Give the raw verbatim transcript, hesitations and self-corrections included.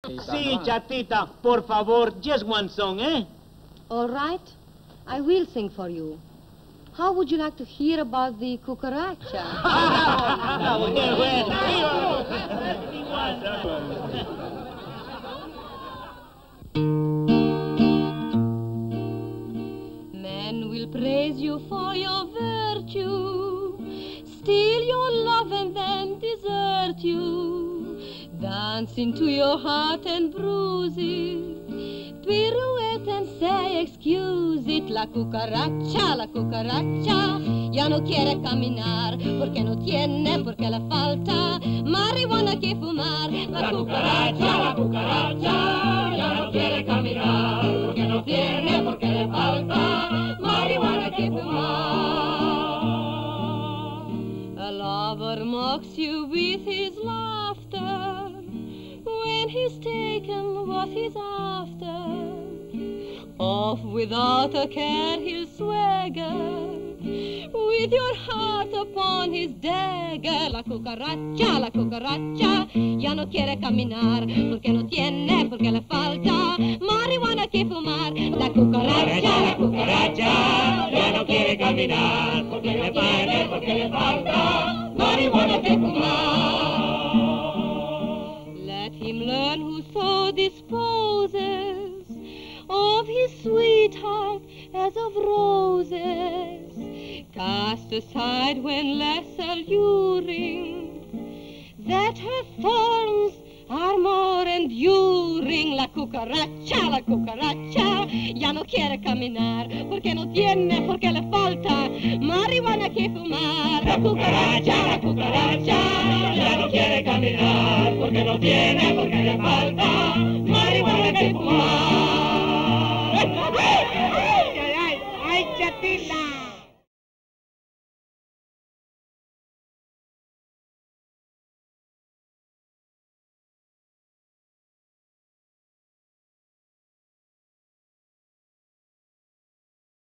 Sí, chatita, por favor, just one song, eh? All right, I will sing for you. How would you like to hear about the cucaracha? Men will praise you for your virtue, steal your love and then desert you, dance into your heart and bruise it, pirouette and say excuse it. La cucaracha, la cucaracha ya no quiere caminar porque no tiene, porque le falta marihuana que fumar. La cucaracha, la cucaracha ya no quiere caminar porque no tiene, porque le falta marihuana que fumar. A lover mocks you with his laughter when he's taken what he's after. Off without a care he'll swagger with your heart upon his dagger. La cucaracha, la cucaracha ya no quiere caminar porque no tiene, porque le falta marihuana que fumar. La cucaracha, la cucaracha ya no quiere caminar porque no tiene, porque le falta marihuana que fumar. Let him learn who so disposes of his sweetheart as of roses, cast aside when less alluring, that her thorns are more enduring. La cucaracha, la cucaracha ya no quiere caminar porque no tiene, porque le falta marihuana que fumar. La cucaracha, la cucaracha ya no quiere caminar porque no tiene, porque le falta marihuana que fumar. ¡Ay, ay, ay, chatita!